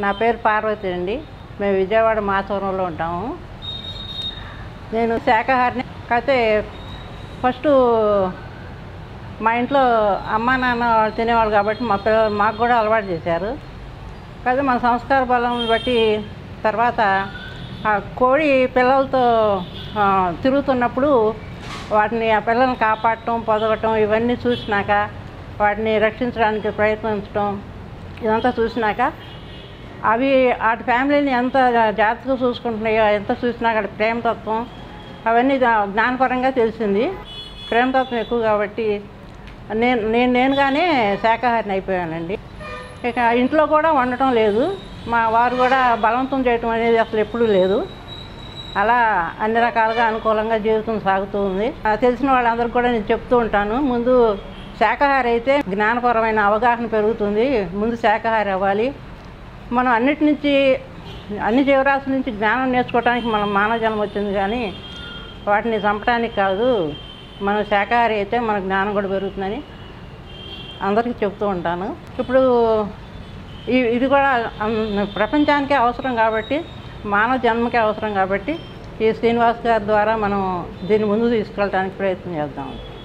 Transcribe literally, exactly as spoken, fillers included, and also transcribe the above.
నా పేరు పార్వతి అండి. మేము విజయవాడ మాచవరంలో ఉంటాము. నేను శాకాహారిని. కాకపోతే ఫస్టు మా ఇంట్లో అమ్మ నాన్న తినేవాళ్ళు కాబట్టి మా పిల్లలు మాకు కూడా అలవాటు చేశారు. కాకపోతే మన సంస్కార బలం బట్టి తర్వాత ఆ కోడి పిల్లలతో తిరుగుతున్నప్పుడు వాటిని ఆ పిల్లల్ని కాపాడటం, పొదగటం ఇవన్నీ చూసినాక వాటిని రక్షించడానికి ప్రయత్నించడం ఇదంతా చూసినాక అవి వాటి ఫ్యామిలీని ఎంత జాగ్రత్తగా చూసుకుంటున్నాయో ఎంత చూసినా అక్కడ ప్రేమతత్వం అవన్నీ జ్ఞానపరంగా తెలిసింది. ప్రేమతత్వం ఎక్కువ కాబట్టి నేను నేను నేనుగానే శాకాహారిని అయిపోయానండి. ఇక ఇంట్లో కూడా వండటం లేదు, మా వారు కూడా బలవంతం చేయటం అనేది అసలు ఎప్పుడూ లేదు. అలా అన్ని రకాలుగా అనుకూలంగా జీవితం సాగుతూ ఉంది. తెలిసిన వాళ్ళందరికీ కూడా నేను చెప్తూ ఉంటాను, ముందు శాకాహారి అయితే జ్ఞానపరమైన అవగాహన పెరుగుతుంది, ముందు శాకాహారి అవ్వాలి. మనం అన్నిటి నుంచి అన్ని జీవరాశుల నుంచి జ్ఞానం నేర్చుకోవడానికి మనం మానవ జన్మ వచ్చింది, కానీ వాటిని చంపడానికి కాదు. మనం శాకాహారి అయితే మన జ్ఞానం కూడా పెరుగుతుందని అందరికీ చెప్తూ ఉంటాను. ఇప్పుడు ఇది కూడా ప్రపంచానికే అవసరం కాబట్టి, మానవ జన్మకే అవసరం కాబట్టి ఈ శ్రీనివాస్ గారి ద్వారా మనం దీన్ని ముందు తీసుకెళ్ళడానికి ప్రయత్నం చేద్దాం.